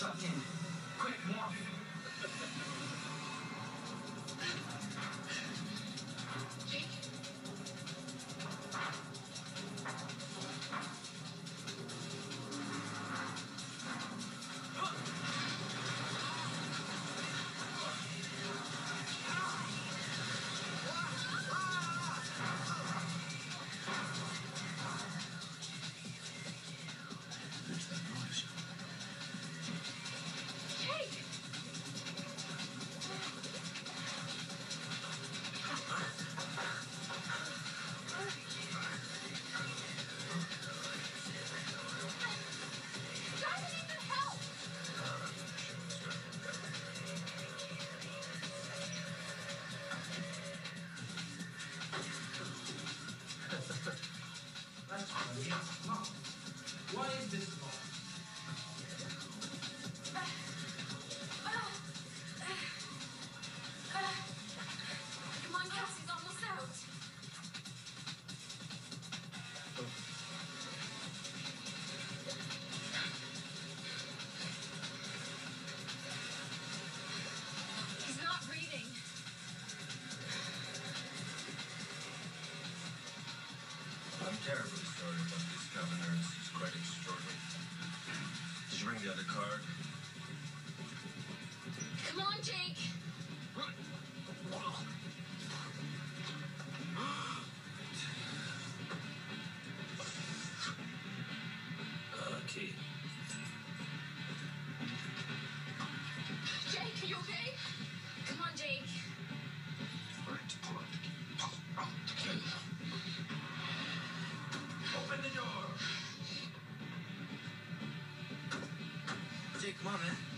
sucked in. Quick, morph. Jake? There's that noise. Jake! Guys, I need some help! That's funny. Mom, what is this for? Come on, Cassie's almost out. He's not breathing. I'm terribly sorry about this, Governor. This is quite extraordinary. Did you bring the other card? Come on, Jake. Key. Jake, are you okay? Come on, Jake. Right, pull out the key. Pull out the key. Open the door. Jake, come on, man.